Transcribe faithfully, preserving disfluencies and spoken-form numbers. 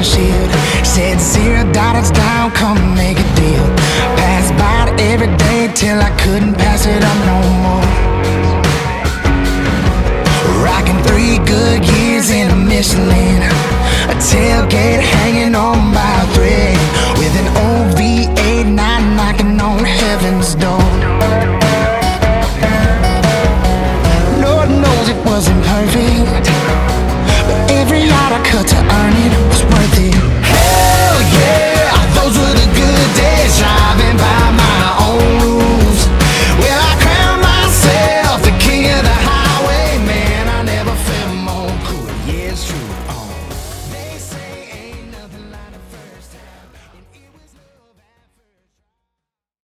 windshield. Said zero dollars down, come make a deal. Passed by it every day till I couldn't pass it up no more. Rocking three good years in a Michelin, a tailgate hanging on by